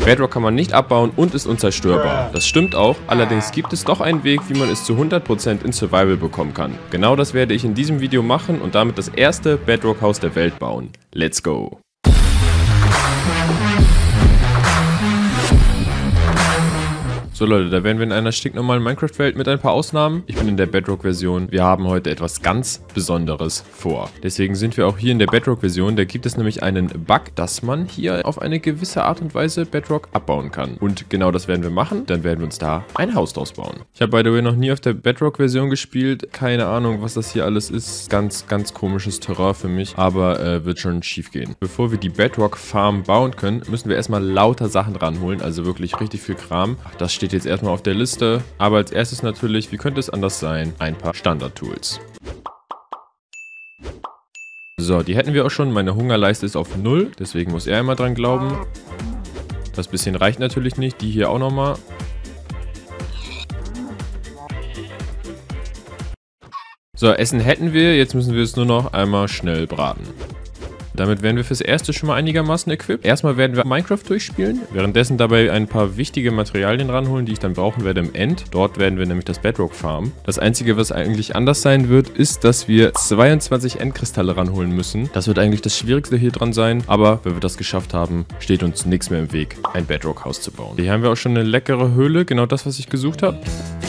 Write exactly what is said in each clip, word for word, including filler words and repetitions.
Bedrock kann man nicht abbauen und ist unzerstörbar. Das stimmt auch, allerdings gibt es doch einen Weg, wie man es zu hundert Prozent in Survival bekommen kann. Genau das werde ich in diesem Video machen und damit das erste Bedrock-Haus der Welt bauen. Let's go! So Leute, da wären wir in einer stinknormalen Minecraft-Welt mit ein paar Ausnahmen. Ich bin in der Bedrock-Version. Wir haben heute etwas ganz Besonderes vor. Deswegen sind wir auch hier in der Bedrock-Version. Da gibt es nämlich einen Bug, dass man hier auf eine gewisse Art und Weise Bedrock abbauen kann. Und genau das werden wir machen. Dann werden wir uns da ein Haus draus bauen. Ich habe by the way noch nie auf der Bedrock-Version gespielt. Keine Ahnung, was das hier alles ist. Ganz, ganz komisches Terrain für mich. Aber äh, wird schon schief gehen. Bevor wir die Bedrock-Farm bauen können, müssen wir erstmal lauter Sachen ranholen. Also wirklich richtig viel Kram. Ach, das steht jetzt erstmal auf der Liste, aber als erstes natürlich, wie könnte es anders sein, ein paar Standard-Tools. So, die hätten wir auch schon, meine Hungerleiste ist auf null, deswegen muss er immer dran glauben. Das bisschen reicht natürlich nicht, die hier auch nochmal. So, Essen hätten wir, jetzt müssen wir es nur noch einmal schnell braten. Damit werden wir fürs Erste schon mal einigermaßen equipped. Erstmal werden wir Minecraft durchspielen, währenddessen dabei ein paar wichtige Materialien ranholen, die ich dann brauchen werde im End. Dort werden wir nämlich das Bedrock farmen. Das Einzige, was eigentlich anders sein wird, ist, dass wir zweiundzwanzig Endkristalle ranholen müssen. Das wird eigentlich das Schwierigste hier dran sein, aber wenn wir das geschafft haben, steht uns nichts mehr im Weg, ein Bedrock-Haus zu bauen. Hier haben wir auch schon eine leckere Höhle, genau das, was ich gesucht habe.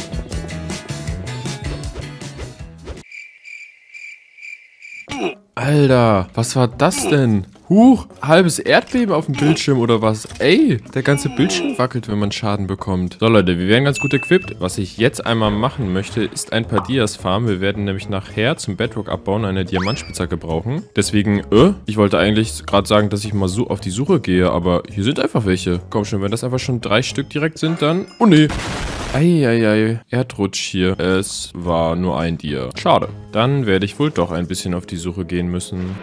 Alter, was war das denn? Huch, halbes Erdbeben auf dem Bildschirm oder was? Ey, der ganze Bildschirm wackelt, wenn man Schaden bekommt. So Leute, wir werden ganz gut equipped. Was ich jetzt einmal machen möchte, ist ein paar Dias farmen. Wir werden nämlich nachher zum Bedrock abbauen eine Diamantspitzhacke brauchen. Deswegen, äh, ich wollte eigentlich gerade sagen, dass ich mal so auf die Suche gehe, aber hier sind einfach welche. Komm schon, wenn das einfach schon drei Stück direkt sind, dann... Oh nee. Eieiei, Erdrutsch hier. Es war nur ein Dia. Schade. Dann werde ich wohl doch ein bisschen auf die Suche gehen müssen.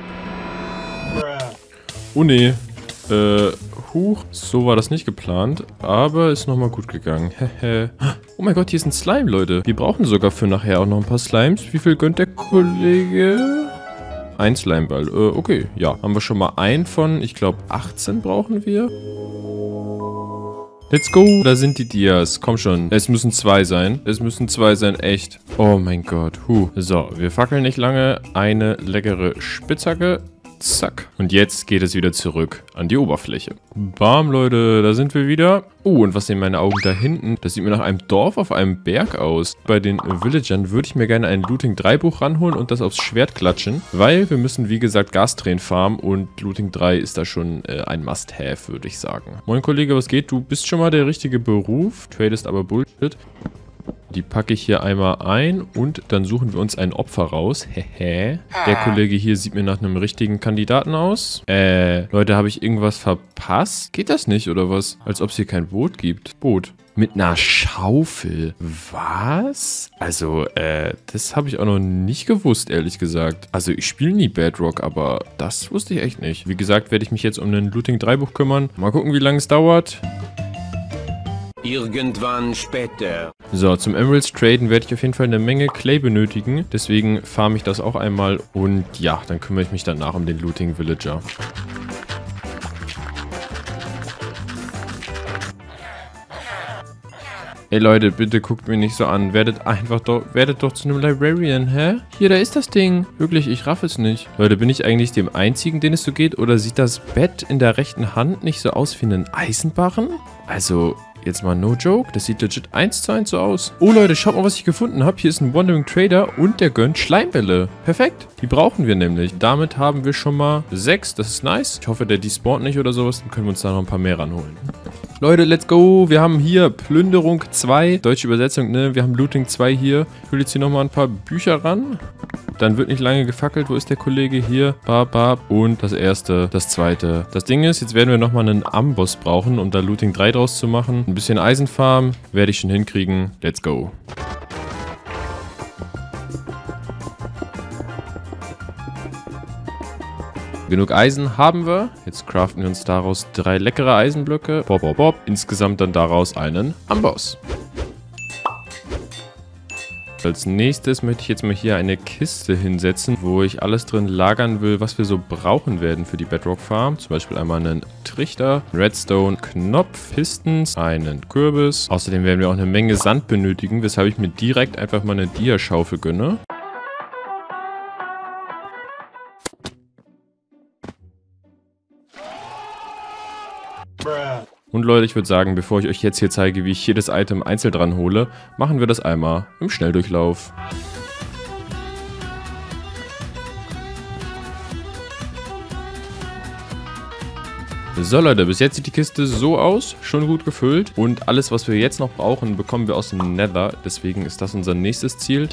Oh nee. Äh, huch. So war das nicht geplant. Aber ist nochmal gut gegangen. Hehe. Oh mein Gott, hier ist ein Slime, Leute. Wir brauchen sogar für nachher auch noch ein paar Slimes. Wie viel gönnt der Kollege? Ein Slimeball. Äh, okay. Ja, haben wir schon mal einen von, ich glaube, achtzehn brauchen wir. Let's go. Da sind die Dias. Komm schon. Es müssen zwei sein. Es müssen zwei sein. Echt. Oh mein Gott. Huh. So, wir fackeln nicht lange. Eine leckere Spitzhacke. Zack. Und jetzt geht es wieder zurück an die Oberfläche. Bam, Leute. Da sind wir wieder. Oh, und was sehen meine Augen da hinten? Das sieht mir nach einem Dorf auf einem Berg aus. Bei den Villagern würde ich mir gerne ein Looting drei Buch ranholen und das aufs Schwert klatschen. Weil wir müssen, wie gesagt, Gastränen farmen. Und Looting drei ist da schon äh, ein Must-Have, würde ich sagen. Moin, Kollege, was geht? Du bist schon mal der richtige Beruf. Tradest aber Bullshit. Die packe ich hier einmal ein und dann suchen wir uns ein Opfer raus. Hehe. Der Kollege hier sieht mir nach einem richtigen Kandidaten aus. Äh, Leute, habe ich irgendwas verpasst? Geht das nicht, oder was? Als ob es hier kein Boot gibt. Boot. Mit einer Schaufel. Was? Also, äh, das habe ich auch noch nicht gewusst, ehrlich gesagt. Also, ich spiele nie Bedrock, aber das wusste ich echt nicht. Wie gesagt, werde ich mich jetzt um ein Looting drei Buch kümmern. Mal gucken, wie lange es dauert. Irgendwann später. So, zum Emeralds traden werde ich auf jeden Fall eine Menge Clay benötigen. Deswegen farme ich das auch einmal. Und ja, dann kümmere ich mich danach um den Looting Villager. Ey Leute, bitte guckt mich nicht so an. Werdet einfach doch, werdet doch zu einem Librarian, hä? Hier, da ist das Ding. Wirklich, ich raff es nicht. Leute, bin ich eigentlich dem Einzigen, den es so geht? Oder sieht das Bett in der rechten Hand nicht so aus wie ein Eisenbarren? Also... Jetzt mal no joke, das sieht legit eins zu eins so aus. Oh Leute, schaut mal, was ich gefunden habe. Hier ist ein Wandering Trader und der gönnt Schleimbälle. Perfekt, die brauchen wir nämlich. Damit haben wir schon mal sechs, das ist nice. Ich hoffe, der despawnt nicht oder sowas, dann können wir uns da noch ein paar mehr ranholen. Leute, let's go. Wir haben hier Plünderung zwei, deutsche Übersetzung, ne? Wir haben Looting zwei hier. Ich will jetzt hier nochmal ein paar Bücher ran. Dann wird nicht lange gefackelt. Wo ist der Kollege? Hier. Bab, bab. Und das erste, das zweite. Das Ding ist, jetzt werden wir nochmal einen Amboss brauchen, um da Looting drei draus zu machen. Ein bisschen Eisenfarm werde ich schon hinkriegen. Let's go. Genug Eisen haben wir. Jetzt craften wir uns daraus drei leckere Eisenblöcke. Bob, bob, bob. Insgesamt dann daraus einen Amboss. Als nächstes möchte ich jetzt mal hier eine Kiste hinsetzen, wo ich alles drin lagern will, was wir so brauchen werden für die Bedrock Farm. Zum Beispiel einmal einen Trichter, Redstone, Knopf, Pistons, einen Kürbis. Außerdem werden wir auch eine Menge Sand benötigen, weshalb ich mir direkt einfach mal eine Dia-Schaufel gönne. Und Leute, ich würde sagen, bevor ich euch jetzt hier zeige, wie ich jedes Item einzeln dran hole, machen wir das einmal im Schnelldurchlauf. So Leute, bis jetzt sieht die Kiste so aus, schon gut gefüllt. Und alles, was wir jetzt noch brauchen, bekommen wir aus dem Nether. Deswegen ist das unser nächstes Ziel.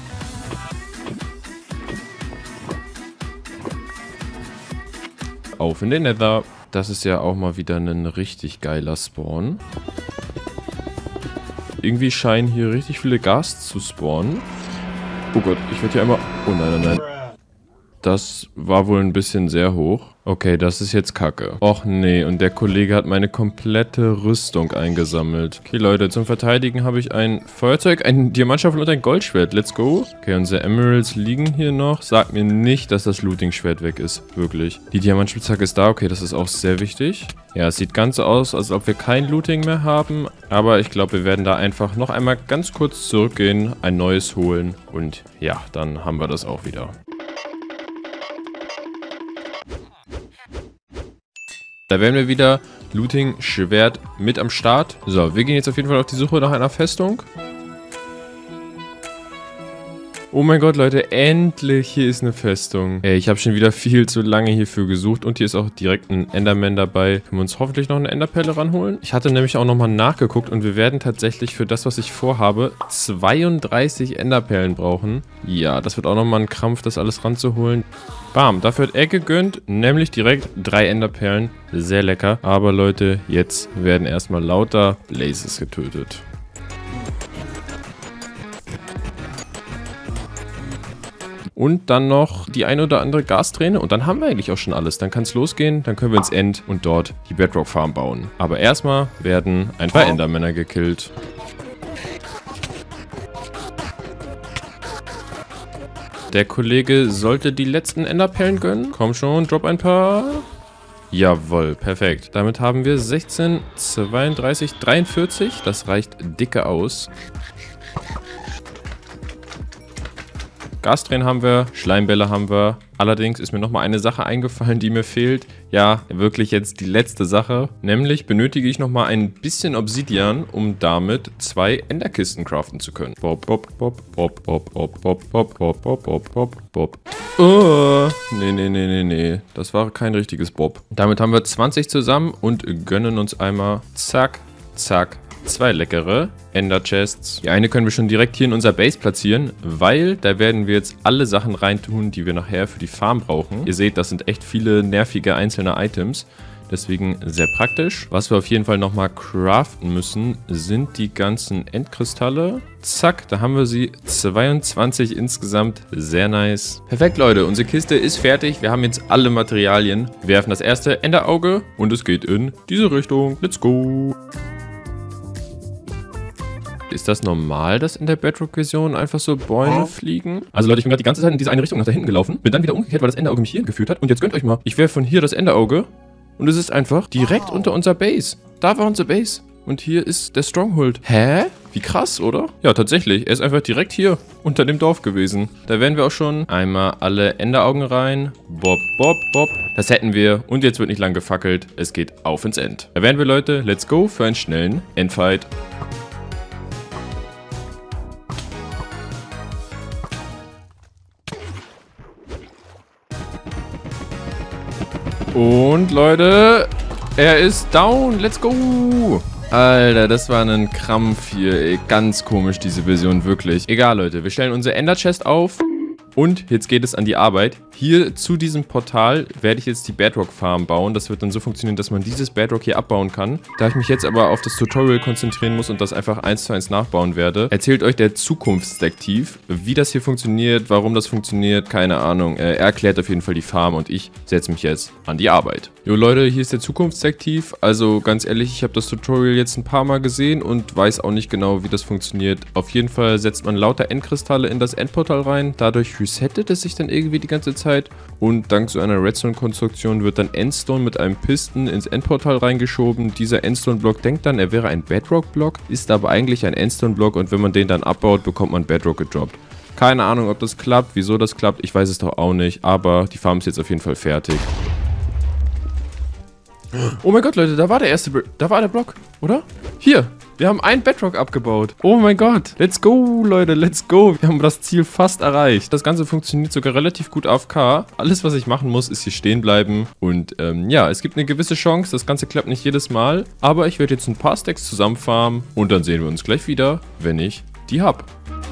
Auf in den Nether. Das ist ja auch mal wieder ein richtig geiler Spawn. Irgendwie scheinen hier richtig viele Ghasts zu spawnen. Oh Gott, ich werde hier einmal... Oh nein, nein, nein. Das war wohl ein bisschen sehr hoch. Okay, das ist jetzt Kacke. Och nee, und der Kollege hat meine komplette Rüstung eingesammelt. Okay, Leute, zum Verteidigen habe ich ein Feuerzeug, ein Diamantschaufel und ein Goldschwert. Let's go. Okay, unsere Emeralds liegen hier noch. Sagt mir nicht, dass das Looting-Schwert weg ist. Wirklich. Die Diamantspitzhacke ist da. Okay, das ist auch sehr wichtig. Ja, es sieht ganz so aus, als ob wir kein Looting mehr haben. Aber ich glaube, wir werden da einfach noch einmal ganz kurz zurückgehen, ein neues holen. Und ja, dann haben wir das auch wieder. Da werden wir wieder Looting, Schwert mit am Start. So, wir gehen jetzt auf jeden Fall auf die Suche nach einer Festung. Oh mein Gott, Leute, endlich hier ist eine Festung. Ey, ich habe schon wieder viel zu lange hierfür gesucht. Und hier ist auch direkt ein Enderman dabei. Können wir uns hoffentlich noch eine Enderperle ranholen? Ich hatte nämlich auch nochmal nachgeguckt und wir werden tatsächlich für das, was ich vorhabe, zweiunddreißig Enderperlen brauchen. Ja, das wird auch nochmal ein Krampf, das alles ranzuholen. Bam, dafür hat er gegönnt, nämlich direkt drei Enderperlen. Sehr lecker. Aber Leute, jetzt werden erstmal lauter Blazes getötet. Und dann noch die eine oder andere Gasträne. Und dann haben wir eigentlich auch schon alles. Dann kann es losgehen. Dann können wir ins End und dort die Bedrock Farm bauen. Aber erstmal werden ein paar Endermänner gekillt. Der Kollege sollte die letzten Enderperlen gönnen. Komm schon, drop ein paar. Jawohl, perfekt. Damit haben wir sechzehn, zweiunddreißig, dreiundvierzig. Das reicht dicke aus. Gastränen haben wir, Schleimbälle haben wir. Allerdings ist mir nochmal eine Sache eingefallen, die mir fehlt. Ja, wirklich jetzt die letzte Sache. Nämlich benötige ich nochmal ein bisschen Obsidian, um damit zwei Enderkisten craften zu können. Bob, bob, bob, bob, bob, bob, bob, bob, bob, bob, bob, bob, bob. Oh, nee, nee, nee, nee, nee. Das war kein richtiges Bob. Damit haben wir zwanzig zusammen und gönnen uns einmal zack, zack, zwei leckere Ender-Chests. Die eine können wir schon direkt hier in unser Base platzieren, weil da werden wir jetzt alle Sachen reintun, die wir nachher für die Farm brauchen. Ihr seht, das sind echt viele nervige einzelne Items. Deswegen sehr praktisch. Was wir auf jeden Fall nochmal craften müssen, sind die ganzen Endkristalle. Zack, da haben wir sie. zweiundzwanzig insgesamt. Sehr nice. Perfekt, Leute. Unsere Kiste ist fertig. Wir haben jetzt alle Materialien. Wir werfen das erste Enderauge und es geht in diese Richtung. Let's go. Ist das normal, dass in der Bedrock-Version einfach so Bäume fliegen? Also Leute, ich bin gerade die ganze Zeit in diese eine Richtung nach da hinten gelaufen. Bin dann wieder umgekehrt, weil das Enderauge mich hier geführt hat. Und jetzt gönnt euch mal. Ich werfe von hier das Enderauge. Und es ist einfach direkt unter unser Base. Da war unser Base. Und hier ist der Stronghold. Hä? Wie krass, oder? Ja, tatsächlich. Er ist einfach direkt hier unter dem Dorf gewesen. Da werden wir auch schon einmal alle Enderaugen rein. Bob, bob, bob. Das hätten wir. Und jetzt wird nicht lang gefackelt. Es geht auf ins End. Da werden wir, Leute. Let's go für einen schnellen Endfight. Und Leute, er ist down. Let's go. Alter, das war ein Krampf hier. Ey, ganz komisch, diese Version, wirklich. Egal, Leute. Wir stellen unsere Ender Chest auf. Und jetzt geht es an die Arbeit. hier zu diesem Portal werde ich jetzt die Bedrock Farm bauen. Das wird dann so funktionieren, dass man dieses Bedrock hier abbauen kann. Da ich mich jetzt aber auf das Tutorial konzentrieren muss und das einfach eins zu eins nachbauen werde, erzählt euch der Zukunftsdetektiv, wie das hier funktioniert, warum das funktioniert, keine Ahnung. Er erklärt auf jeden Fall die Farm und ich setze mich jetzt an die Arbeit. Jo Leute, hier ist der Zukunftsdetektiv. Also ganz ehrlich, ich habe das Tutorial jetzt ein paar Mal gesehen und weiß auch nicht genau, wie das funktioniert. Auf jeden Fall setzt man lauter Endkristalle in das Endportal rein. Dadurch resettet es sich dann irgendwie die ganze Zeit. Und dank so einer Redstone-Konstruktion wird dann Endstone mit einem Piston ins Endportal reingeschoben. Dieser Endstone-Block denkt dann, er wäre ein Bedrock-Block, ist aber eigentlich ein Endstone-Block und wenn man den dann abbaut, bekommt man Bedrock gedroppt. Keine Ahnung, ob das klappt, wieso das klappt, ich weiß es doch auch nicht, aber die Farm ist jetzt auf jeden Fall fertig. Oh mein Gott, Leute, da war der erste, Br da war der Block, oder? Hier, wir haben einen Bedrock abgebaut. Oh mein Gott, let's go, Leute, let's go. Wir haben das Ziel fast erreicht. Das Ganze funktioniert sogar relativ gut A F K. Alles, was ich machen muss, ist hier stehen bleiben. Und ähm, ja, es gibt eine gewisse Chance, das Ganze klappt nicht jedes Mal. Aber ich werde jetzt ein paar Stacks zusammenfarmen und dann sehen wir uns gleich wieder, wenn ich die hab.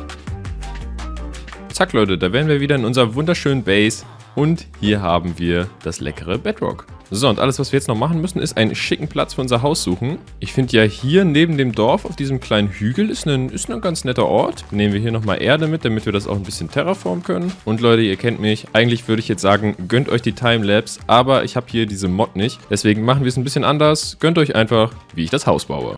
Zack, Leute, da wären wir wieder in unserer wunderschönen Base. Und hier haben wir das leckere Bedrock. So, und alles, was wir jetzt noch machen müssen, ist einen schicken Platz für unser Haus suchen. Ich finde ja hier neben dem Dorf auf diesem kleinen Hügel ist ein, ist ein ganz netter Ort. Nehmen wir hier nochmal Erde mit, damit wir das auch ein bisschen terraformen können. Und Leute, ihr kennt mich. Eigentlich würde ich jetzt sagen, gönnt euch die Timelapse. Aber ich habe hier diese Mod nicht. Deswegen machen wir es ein bisschen anders. Gönnt euch einfach, wie ich das Haus baue.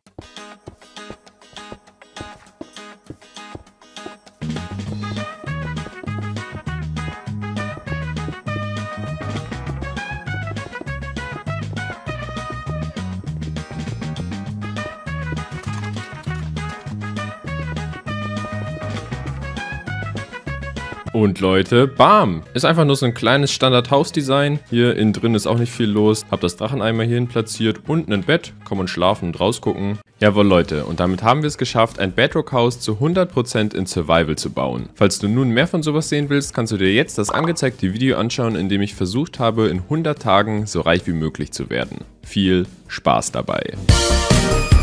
Und Leute, bam! Ist einfach nur so ein kleines Standard-Hausdesign. Hier innen drin ist auch nicht viel los. Hab das Dracheneimer hierhin platziert. Unten ein Bett. Kann man schlafen und rausgucken. Jawohl, Leute. Und damit haben wir es geschafft, ein Bedrock-Haus zu hundert Prozent in Survival zu bauen. Falls du nun mehr von sowas sehen willst, kannst du dir jetzt das angezeigte Video anschauen, in dem ich versucht habe, in hundert Tagen so reich wie möglich zu werden. Viel Spaß dabei!